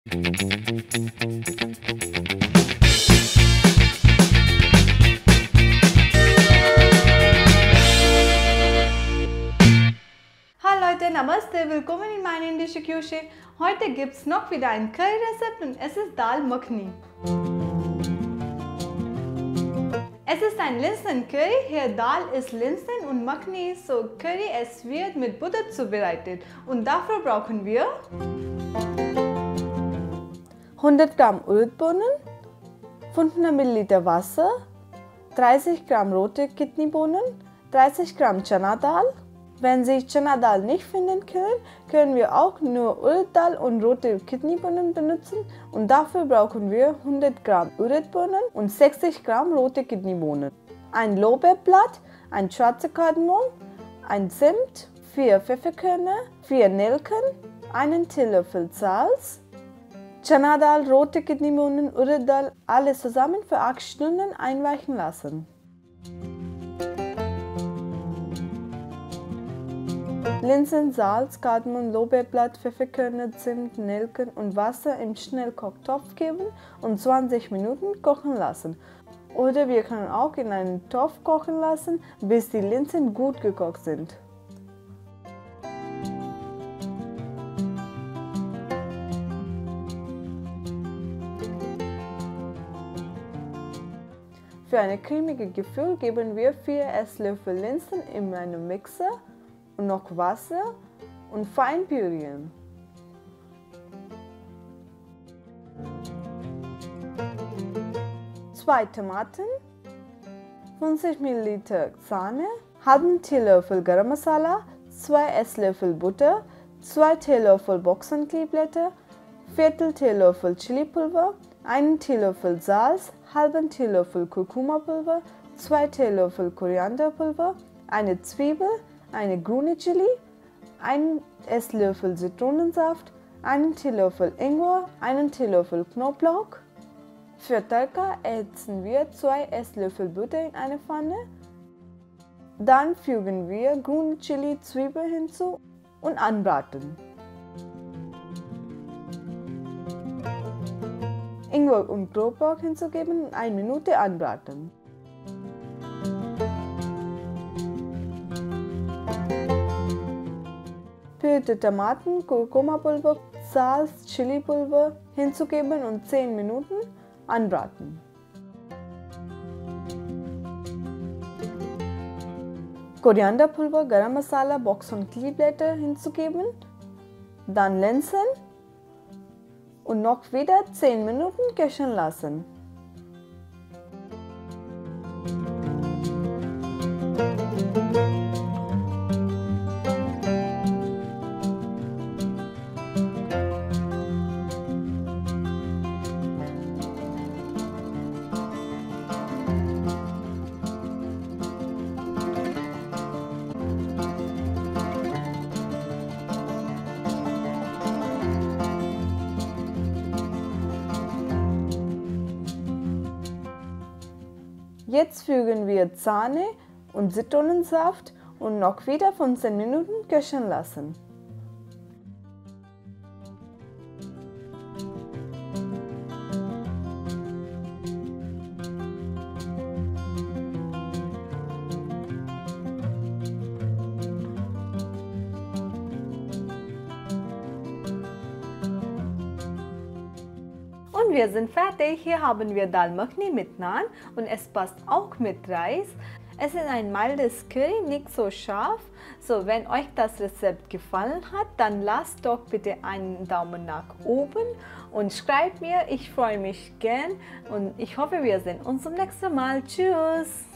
Hallo Leute, Namaste, willkommen in meiner indischen Küche. Heute gibt es noch wieder ein Curry-Rezept und es ist Dal Makhani. Es ist ein Linsen-Curry, hier Dal ist Linsen und Makhani, so Curry, es wird mit Butter zubereitet. Und dafür brauchen wir 100 Gramm Urudbohnen, 500 Milliliter Wasser, 30 Gramm rote Kidneybohnen, 30 Gramm Chana Dal. Wenn Sie Chana Dal nicht finden können, können wir auch nur Urad Dal und rote Kidneybohnen benutzen und dafür brauchen wir 100 Gramm Urudbohnen und 60 Gramm rote Kidneybohnen. Ein Lorbeerblatt, ein schwarzer Kardamom, ein Zimt, 4 Pfefferkörner, 4 Nelken, einen Teelöffel Salz, Chana Dal, rote Kidneybohnen, Urad Dal, alles zusammen für 8 Stunden einweichen lassen. Linsen, Salz, Kardamom, Lorbeerblatt, Pfefferkörner, Zimt, Nelken und Wasser im Schnellkochtopf geben und 20 Minuten kochen lassen. Oder wir können auch in einen Topf kochen lassen, bis die Linsen gut gekocht sind. Für ein cremiges Gefühl geben wir 4 Esslöffel Linsen in einen Mixer und noch Wasser und fein pürieren. Zwei Tomaten, 50 ml Sahne, halben Teelöffel Garam Masala, 2 Esslöffel Butter, 2 Teelöffel Boxenkleeblätter, Viertel Teelöffel Chilipulver, 1 Teelöffel Salz, halben Teelöffel Kurkumapulver, 2 Teelöffel Korianderpulver, eine Zwiebel, eine grüne Chili, 1 Esslöffel Zitronensaft, 1 Teelöffel Ingwer, 1 Teelöffel Knoblauch. Für Tadka erhitzen wir 2 Esslöffel Butter in eine Pfanne. Dann fügen wir grüne Chili, Zwiebel hinzu und anbraten. Ingwer und Knoblauch hinzugeben und 1 Minute anbraten. Pürierte Tomaten, Kurkumapulver, Salz, Chilipulver hinzugeben und 10 Minuten anbraten. Korianderpulver, Garam Masala, Box- und Kleeblätter hinzugeben, dann Linsen und noch wieder 10 Minuten köcheln lassen. Jetzt fügen wir Sahne und Zitronensaft und noch wieder 15 Minuten köcheln lassen. Und wir sind fertig. Hier haben wir Dal Makhani mit Naan und es passt auch mit Reis. Es ist ein mildes Curry, nicht so scharf. So, wenn euch das Rezept gefallen hat, dann lasst doch bitte einen Daumen nach oben und schreibt mir. Ich freue mich gern und ich hoffe, wir sehen uns zum nächsten Mal. Tschüss!